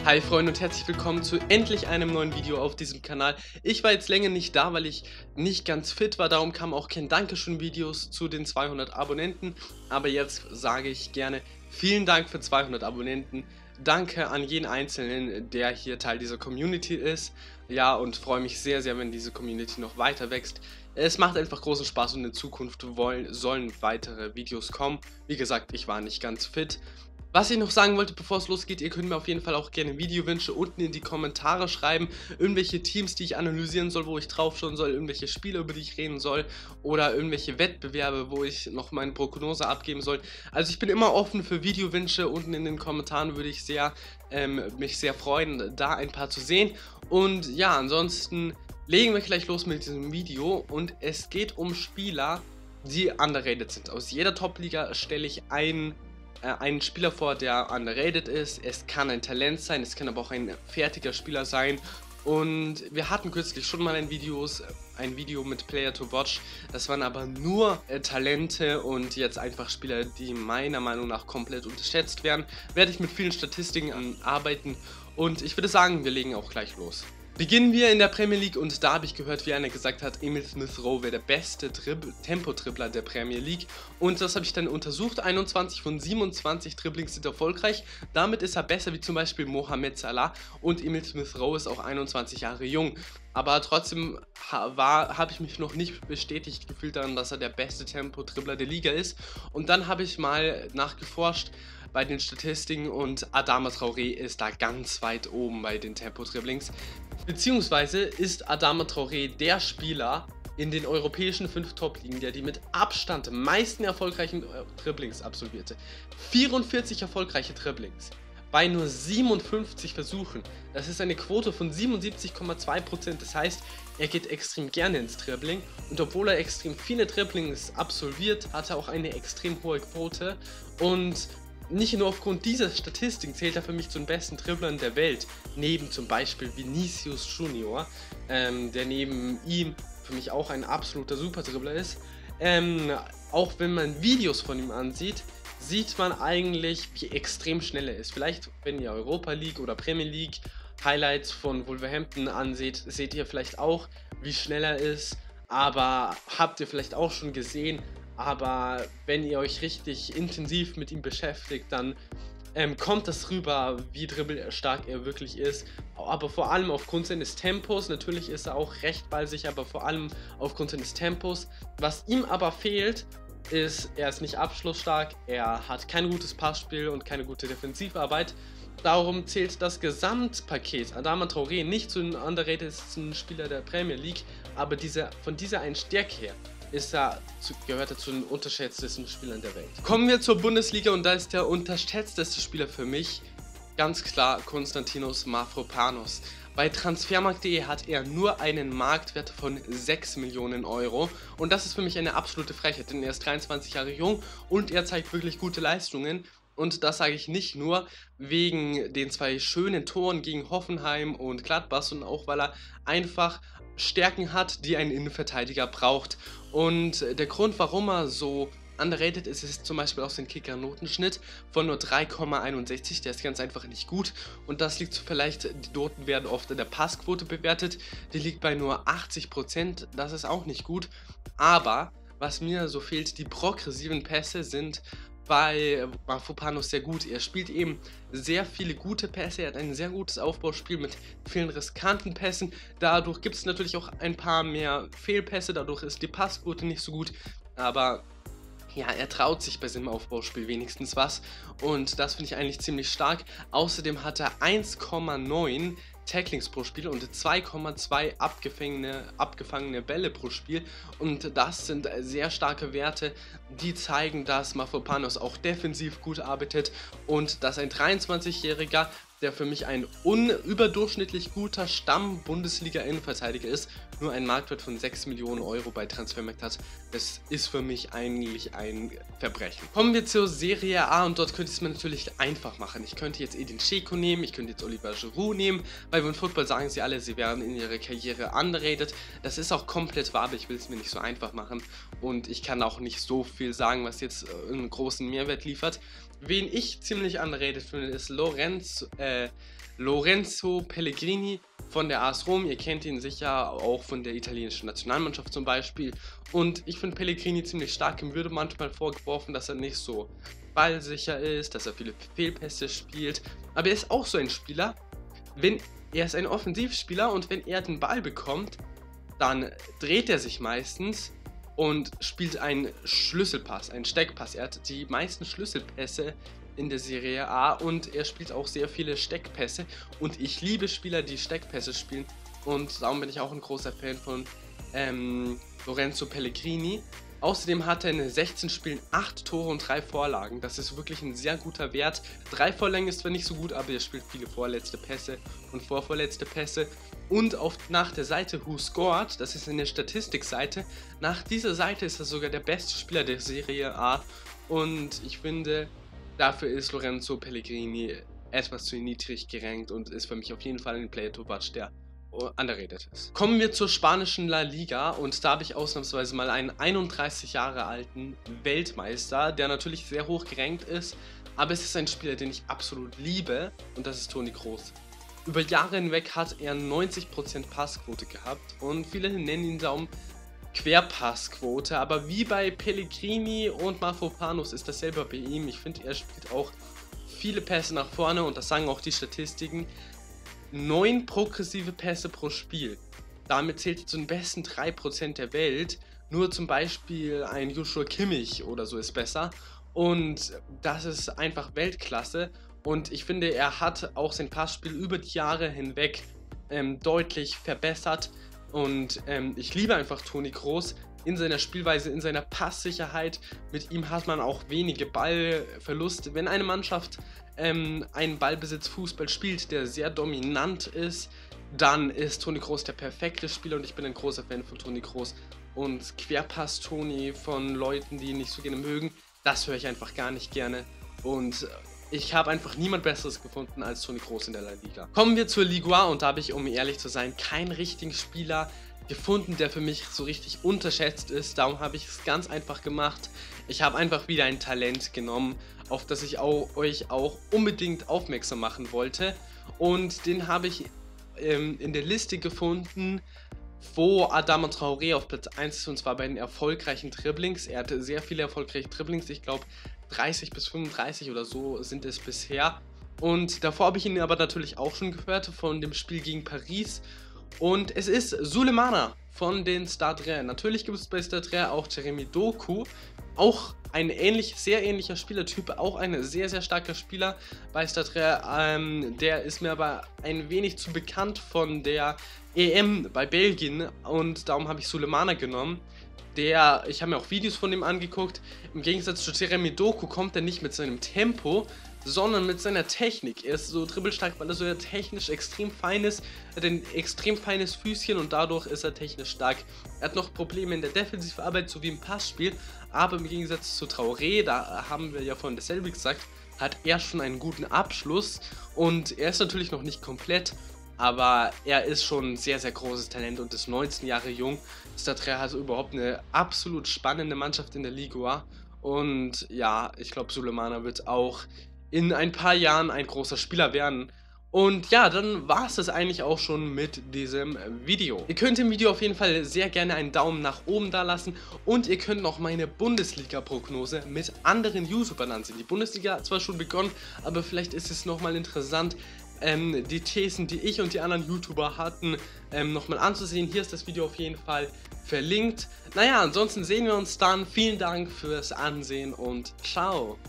Hi Freunde und herzlich willkommen zu endlich einem neuen Video auf diesem Kanal. Ich war jetzt länger nicht da, weil ich nicht ganz fit war, darum kamen auch keine Dankeschön-Videos zu den 200 Abonnenten. Aber jetzt sage ich gerne vielen Dank für 200 Abonnenten. Danke an jeden Einzelnen, der hier Teil dieser Community ist. Ja, und freue mich sehr, sehr, wenn diese Community noch weiter wächst. Es macht einfach großen Spaß und in Zukunft sollen weitere Videos kommen. Wie gesagt, ich war nicht ganz fit. Was ich noch sagen wollte, bevor es losgeht, ihr könnt mir auf jeden Fall auch gerne Videowünsche unten in die Kommentare schreiben. Irgendwelche Teams, die ich analysieren soll, wo ich drauf schauen soll, irgendwelche Spiele, über die ich reden soll oder irgendwelche Wettbewerbe, wo ich noch meine Prognose abgeben soll. Also ich bin immer offen für Videowünsche. Unten in den Kommentaren würde ich mich sehr freuen, da ein paar zu sehen. Und ja, ansonsten legen wir gleich los mit diesem Video und es geht um Spieler, die underrated sind. Aus jeder Top-Liga stelle ich einen Spieler vor, der underrated ist. Es kann ein Talent sein, es kann aber auch ein fertiger Spieler sein. Und wir hatten kürzlich schon mal ein Video mit Player to Watch. Das waren aber nur Talente und jetzt einfach Spieler, die meiner Meinung nach komplett unterschätzt werden. Werde ich mit vielen Statistiken arbeiten und ich würde sagen, wir legen auch gleich los. Beginnen wir in der Premier League und da habe ich gehört, wie einer gesagt hat, Emil Smith Rowe wäre der beste Tempo-Dribbler der Premier League und das habe ich dann untersucht. 21 von 27 Dribblings sind erfolgreich, damit ist er besser wie zum Beispiel Mohamed Salah und Emil Smith Rowe ist auch 21 Jahre jung. Aber trotzdem habe ich mich noch nicht bestätigt gefühlt daran, dass er der beste Tempo-Dribbler der Liga ist und dann habe ich mal nachgeforscht bei den Statistiken und Adama Traoré ist da ganz weit oben bei den Tempo-Dribblings. Beziehungsweise ist Adama Traoré der Spieler in den europäischen 5 Top-Ligen, der die mit Abstand meisten erfolgreichen Dribblings absolvierte. 44 erfolgreiche Dribblings bei nur 57 Versuchen. Das ist eine Quote von 77,2%. Das heißt, er geht extrem gerne ins Dribbling und obwohl er extrem viele Dribblings absolviert, hat er auch eine extrem hohe Quote und nicht nur aufgrund dieser Statistiken zählt er für mich zu den besten Dribblern der Welt, neben zum Beispiel Vinicius Junior, der neben ihm für mich auch ein absoluter Super-Dribbler ist. Auch wenn man Videos von ihm ansieht, sieht man eigentlich, wie extrem schnell er ist. Vielleicht, wenn ihr Europa League oder Premier League Highlights von Wolverhampton anseht, seht ihr vielleicht auch, wie schnell er ist, aber habt ihr vielleicht auch schon gesehen. Aber wenn ihr euch richtig intensiv mit ihm beschäftigt, dann kommt das rüber, wie dribbelstark er wirklich ist. Aber vor allem aufgrund seines Tempos, natürlich ist er auch recht ballsicher, aber vor allem aufgrund seines Tempos. Was ihm aber fehlt, ist, er ist nicht abschlussstark, er hat kein gutes Passspiel und keine gute Defensivarbeit. Darum zählt das Gesamtpaket Adama Traoré nicht zu den underratedsten Spielern der Premier League, aber von dieser einen Stärke her gehört er zu den unterschätztesten Spielern der Welt. Kommen wir zur Bundesliga und da ist der unterschätzteste Spieler für mich ganz klar Konstantinos Mavropanos. Bei Transfermarkt.de hat er nur einen Marktwert von 6 Millionen Euro und das ist für mich eine absolute Frechheit, denn er ist 23 Jahre jung und er zeigt wirklich gute Leistungen. Und das sage ich nicht nur wegen den 2 schönen Toren gegen Hoffenheim und Gladbach, sondern auch, weil er einfach Stärken hat, die ein Innenverteidiger braucht. Und der Grund, warum er so underrated ist, ist zum Beispiel auch sein Kicker-Notenschnitt von nur 3,61. Der ist ganz einfach nicht gut. Und das liegt vielleicht, die Noten werden oft in der Passquote bewertet. Die liegt bei nur 80%. Das ist auch nicht gut. Aber was mir so fehlt, die progressiven Pässe sind bei Mavropanos sehr gut. Er spielt eben sehr viele gute Pässe, er hat ein sehr gutes Aufbauspiel mit vielen riskanten Pässen. Dadurch gibt es natürlich auch ein paar mehr Fehlpässe, dadurch ist die Passquote nicht so gut, aber ja, er traut sich bei seinem Aufbauspiel wenigstens was und das finde ich eigentlich ziemlich stark. Außerdem hat er 1,9 Tacklings pro Spiel und 2,2 abgefangene Bälle pro Spiel und das sind sehr starke Werte, die zeigen, dass Mavropanos auch defensiv gut arbeitet und dass ein 23-Jähriger, der für mich ein überdurchschnittlich guter Stamm-Bundesliga-Innenverteidiger ist, nur einen Marktwert von 6 Millionen Euro bei Transfermarkt hat. Das ist für mich eigentlich ein Verbrechen. Kommen wir zur Serie A und dort könnte ich es mir natürlich einfach machen. Ich könnte jetzt Edin Dzeko nehmen, ich könnte jetzt Oliver Giroud nehmen. Bei OneFootball sagen sie alle, sie werden in ihrer Karriere underrated. Das ist auch komplett wahr, aber ich will es mir nicht so einfach machen. Und ich kann auch nicht so viel sagen, was jetzt einen großen Mehrwert liefert. Wen ich ziemlich underrated finde, ist Lorenzo Pellegrini von der AS Rom. Ihr kennt ihn sicher auch von der italienischen Nationalmannschaft zum Beispiel. Und ich finde Pellegrini ziemlich stark. Ihm würde manchmal vorgeworfen, dass er nicht so ballsicher ist, dass er viele Fehlpässe spielt. Aber er ist auch so ein Spieler, er ist ein Offensivspieler und wenn er den Ball bekommt, dann dreht er sich meistens und spielt einen Schlüsselpass, einen Steckpass. Er hat die meisten Schlüsselpässe in der Serie A und er spielt auch sehr viele Steckpässe und ich liebe Spieler, die Steckpässe spielen und darum bin ich auch ein großer Fan von Lorenzo Pellegrini. Außerdem hat er in 16 Spielen 8 Tore und 3 Vorlagen. Das ist wirklich ein sehr guter Wert. 3 Vorlagen ist zwar nicht so gut, aber er spielt viele vorletzte Pässe und vorvorletzte Pässe. Und nach der Seite Who Scored, das ist eine Statistikseite, nach dieser Seite ist er sogar der beste Spieler der Serie A. Und ich finde, dafür ist Lorenzo Pellegrini etwas zu niedrig gerankt und ist für mich auf jeden Fall ein Player to watch, der underrated ist. Kommen wir zur spanischen La Liga und da habe ich ausnahmsweise mal einen 31 Jahre alten Weltmeister, der natürlich sehr hoch gerankt ist, aber es ist ein Spieler, den ich absolut liebe und das ist Toni Kroos. Über Jahre hinweg hat er 90% Passquote gehabt und viele nennen ihn darum Querpassquote, aber wie bei Pellegrini und Mafropanos ist dasselbe bei ihm. Ich finde, er spielt auch viele Pässe nach vorne und das sagen auch die Statistiken. 9 progressive Pässe pro Spiel. Damit zählt er zu den besten 3% der Welt. Nur zum Beispiel ein Joshua Kimmich oder so ist besser. Und das ist einfach Weltklasse. Und ich finde, er hat auch sein Passspiel über die Jahre hinweg deutlich verbessert. Und ich liebe einfach Toni Kroos in seiner Spielweise, in seiner Passsicherheit. Mit ihm hat man auch wenige Ballverluste. Wenn eine Mannschaft einen Ballbesitz-Fußball spielt, der sehr dominant ist, dann ist Toni Kroos der perfekte Spieler und ich bin ein großer Fan von Toni Kroos. Und Querpass-Toni von Leuten, die ihn nicht so gerne mögen, das höre ich einfach gar nicht gerne. Und ich habe einfach niemand Besseres gefunden als Toni Kroos in der La Liga. Kommen wir zur Liga und da habe ich, um ehrlich zu sein, keinen richtigen Spieler gefunden, der für mich so richtig unterschätzt ist. Darum habe ich es ganz einfach gemacht. Ich habe einfach wieder ein Talent genommen, auf das ich euch auch unbedingt aufmerksam machen wollte. Und den habe ich in der Liste gefunden, wo Adama Traoré auf Platz 1 ist, und zwar bei den erfolgreichen Dribblings. Er hatte sehr viele erfolgreiche Dribblings, ich glaube 30 bis 35 oder so sind es bisher. Und davor habe ich ihn aber natürlich auch schon gehört von dem Spiel gegen Paris. Und es ist Sulemana von den Stade. Natürlich gibt es bei Stade auch Jeremy Doku, auch ein sehr ähnlicher Spielertyp, auch ein sehr, sehr starker Spieler bei Stade. Der ist mir aber ein wenig zu bekannt von der EM bei Belgien und darum habe ich Sulemana genommen. Ich habe mir auch Videos von dem angeguckt. Im Gegensatz zu Jeremy Doku kommt er nicht mit seinem Tempo, sondern mit seiner Technik. Er ist so dribbelstark, weil er so technisch extrem fein ist. Er hat ein extrem feines Füßchen und dadurch ist er technisch stark. Er hat noch Probleme in der Defensivarbeit sowie im Passspiel, aber im Gegensatz zu Traoré, da haben wir ja vorhin dasselbe gesagt, hat er schon einen guten Abschluss und er ist natürlich noch nicht komplett, aber er ist schon ein sehr, sehr großes Talent und ist 19 Jahre jung. Stade hat überhaupt eine absolut spannende Mannschaft in der Liga und ja, ich glaube, Sulemana wird auch in ein paar Jahren ein großer Spieler werden. Und ja, dann war es das eigentlich auch schon mit diesem Video. Ihr könnt im Video auf jeden Fall sehr gerne einen Daumen nach oben da lassen und ihr könnt noch meine Bundesliga-Prognose mit anderen YouTubern ansehen. Die Bundesliga hat zwar schon begonnen, aber vielleicht ist es nochmal interessant, die Thesen, die ich und die anderen YouTuber hatten, nochmal anzusehen. Hier ist das Video auf jeden Fall verlinkt. Naja, ansonsten sehen wir uns dann. Vielen Dank fürs Ansehen und ciao.